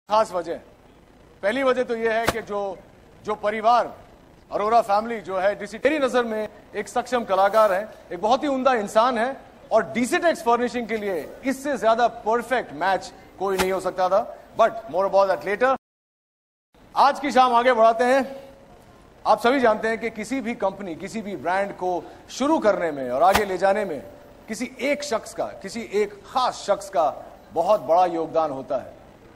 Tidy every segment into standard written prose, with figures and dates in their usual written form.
खास वजह। पहली वजह तो यह है कि जो परिवार अरोरा फैमिली जो है डीसी मेरी नजर में एक सक्षम कलाकार है, एक बहुत ही उम्दा इंसान है और डीसीटेक्स फर्निशिंग के लिए इससे ज्यादा परफेक्ट मैच कोई नहीं हो सकता था। But more about that letter. आज की शाम आगे बढ़ाते हैं। आप सभी जानते हैं कि किसी भी कंपनी, किसी भी ब्रांड को शुरू करने में और आगे ले जाने में किसी एक शख्स का, किसी एक खास शख्स का बहुत बड़ा योगदान होता है।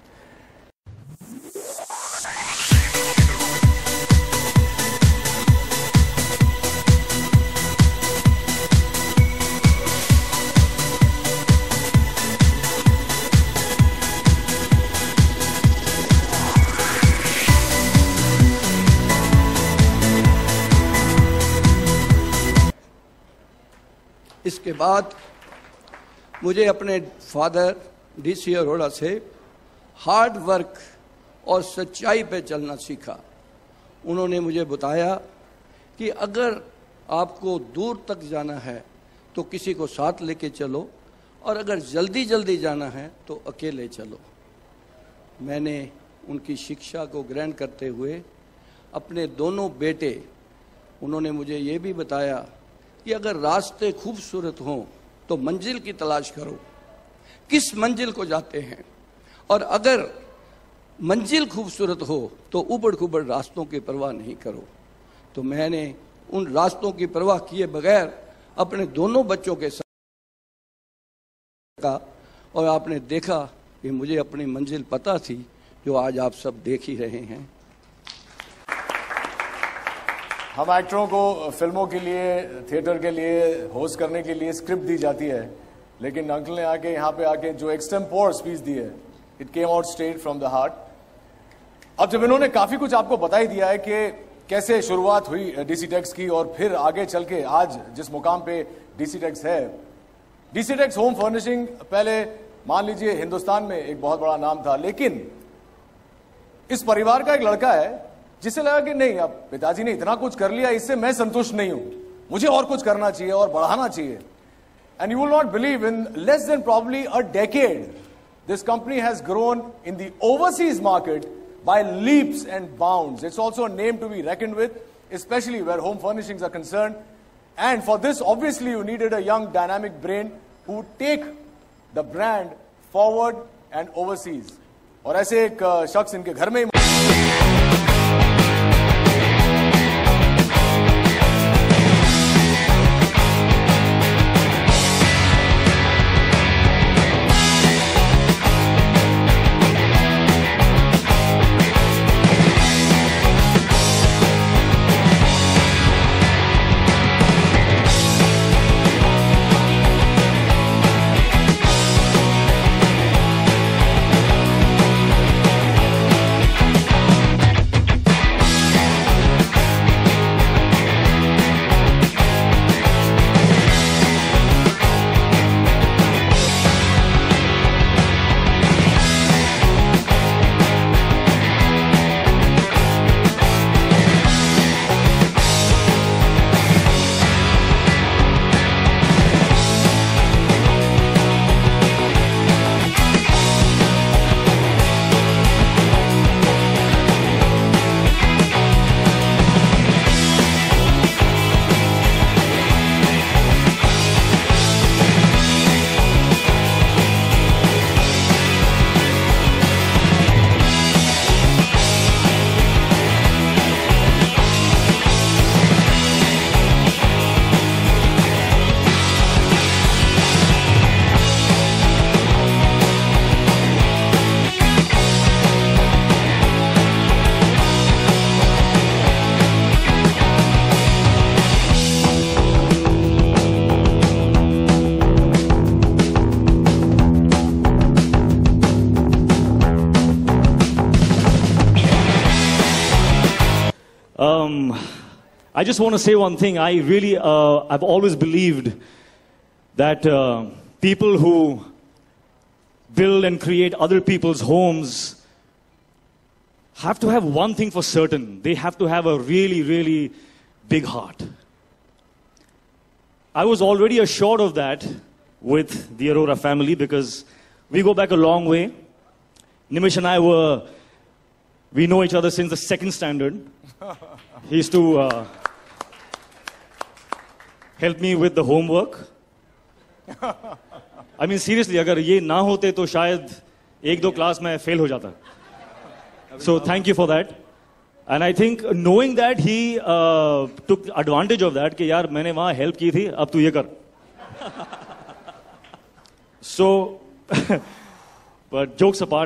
इसके बाद मुझे अपने फादर डीसी अरोड़ा से हार्ड वर्क और सच्चाई पे चलना सीखा। उन्होंने मुझे बताया कि अगर आपको दूर तक जाना है तो किसी को साथ लेके चलो और अगर जल्दी जल्दी जाना है तो अकेले चलो। मैंने उनकी शिक्षा को ग्रहण करते हुए अपने दोनों बेटे, उन्होंने मुझे ये भी बताया कि अगर रास्ते खूबसूरत हों तो मंजिल की तलाश करो, किस मंजिल को जाते हैं, और अगर मंजिल खूबसूरत हो तो उबड़ खुबड़ रास्तों की परवाह नहीं करो। तो मैंने उन रास्तों की परवाह किए बगैर अपने दोनों बच्चों के साथ का, और आपने देखा कि मुझे अपनी मंजिल पता थी, जो आज आप सब देख ही रहे हैं। हम एक्टरों को फिल्मों के लिए, थिएटर के लिए, होस्ट करने के लिए स्क्रिप्ट दी जाती है, लेकिन अंकल ने आके यहाँ पे आके जो एक्सटेम्पोर स्पीच दी है, it came out straight from the heart. अब जब इन्होंने काफी कुछ आपको बता ही दिया है कि कैसे शुरुआत हुई डीसीटेक्स की और फिर आगे चल के आज जिस मुकाम पे डीसीटेक्स है। डीसीटेक्स होम फर्निशिंग पहले मान लीजिए हिंदुस्तान में एक बहुत बड़ा नाम था, लेकिन इस परिवार का एक लड़का है जिसे लगा कि नहीं, अब पिताजी ने इतना कुछ कर लिया, इससे मैं संतुष्ट नहीं हूं, मुझे और कुछ करना चाहिए और बढ़ाना चाहिए। And you will not believe, in less than probably a decade this company has grown in the overseas market by leaps and bounds. It's also a name to be reckoned with, especially where home furnishings are concerned. And for this, obviously, you needed a young, dynamic brain who would take the brand forward and overseas. और ऐसे एक शख्स इनके घर में I just want to say one thing. I've always believed that people who build and create other people's homes have to have one thing for certain. They have to have a really, really big heart. I was already assured of that with the Arora family because we go back a long way. Nimish and I we know each other since the second standard. He used to help me with the homework. I mean, seriously, अगर ये ना होते तो शायद एक दो class में fail हो जाता. So thank you for that. And I think knowing that he took advantage of that कि यार मैंने वहाँ help की थी, अब तू ये कर. So, but jokes apart,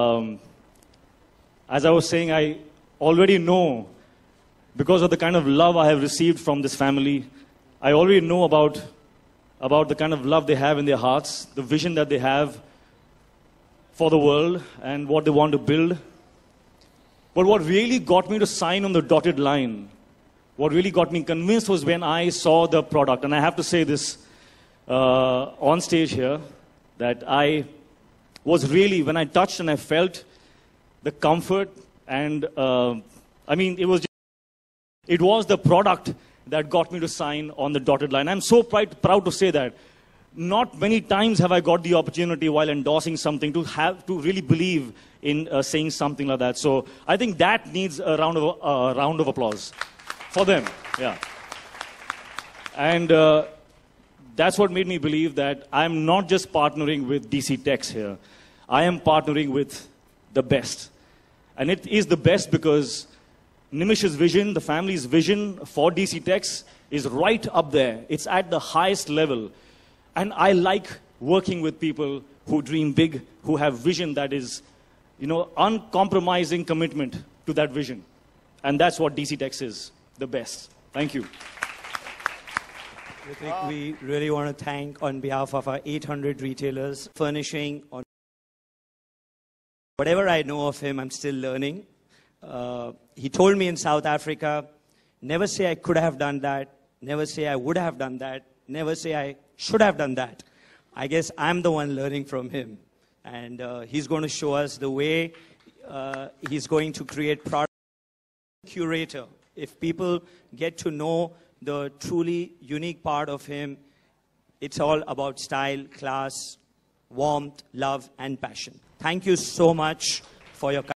as I was saying, I already know, because of the kind of love I have received from this family, I already know about the kind of love they have in their hearts, the vision that they have for the world and what they want to build. But what really got me to sign on the dotted line, what really got me convinced was when I saw the product. And I have to say this on stage here, that I was really, when I touched and I felt the comfort and, I mean, it was the product that got me to sign on the dotted line. I'm so proud to say that. Not many times have I got the opportunity while endorsing something to really believe in saying something like that. So I think that needs a round of applause for them. Yeah. And that's what made me believe that I'm not just partnering with DC Techs here. I am partnering with the best. And it is the best because Nimish's vision, the family's vision for DC Techs is right up there. It's at the highest level. And I like working with people who dream big, who have vision that is, uncompromising commitment to that vision. And that's what DC Techs is, the best. Thank you. Hrithik, we really want to thank on behalf of our 800 retailers, Furnishing. Whatever I know of him, I'm still learning. He told me in South Africa, never say I could have done that, never say I would have done that, never say I should have done that. I guess I'm the one learning from him. And he's going to show us the way he's going to create product curator. If people get to know the truly unique part of him, it's all about style, class, warmth, love, and passion. Thank you so much for your